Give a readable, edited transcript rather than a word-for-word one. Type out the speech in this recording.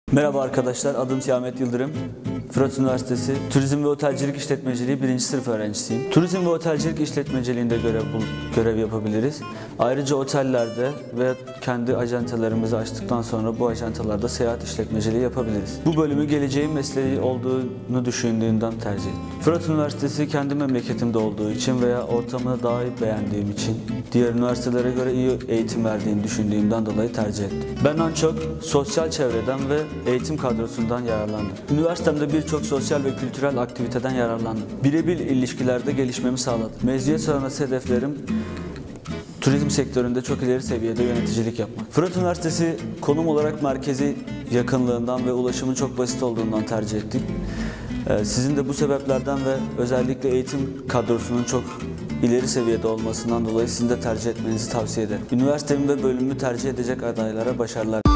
Merhaba arkadaşlar, adım Ahmet Yıldırım. Fırat Üniversitesi Turizm ve Otelcilik İşletmeciliği 1. sınıf öğrencisiyim. Turizm ve Otelcilik İşletmeciliğinde görev yapabiliriz. Ayrıca otellerde ve kendi ajantalarımızı açtıktan sonra bu ajantalarda seyahat işletmeciliği yapabiliriz. Bu bölümü geleceğin mesleği olduğunu düşündüğümden tercih ettim. Fırat Üniversitesi kendi memleketimde olduğu için veya ortamını daha iyi beğendiğim için, diğer üniversitelere göre iyi eğitim verdiğini düşündüğümden dolayı tercih ettim. Ben en çok sosyal çevreden ve eğitim kadrosundan yararlandım. Üniversitemde birçok sosyal ve kültürel aktiviteden yararlandım. Birebir ilişkilerde gelişmemi sağladı. Mezuniyet sonrası hedeflerim turizm sektöründe çok ileri seviyede yöneticilik yapmak. Fırat Üniversitesi konum olarak merkezi yakınlığından ve ulaşımın çok basit olduğundan tercih ettik. Sizin de bu sebeplerden ve özellikle eğitim kadrosunun çok ileri seviyede olmasından dolayı sizin de tercih etmenizi tavsiye ederim. Üniversitemi ve bölümümü tercih edecek adaylara başarılar.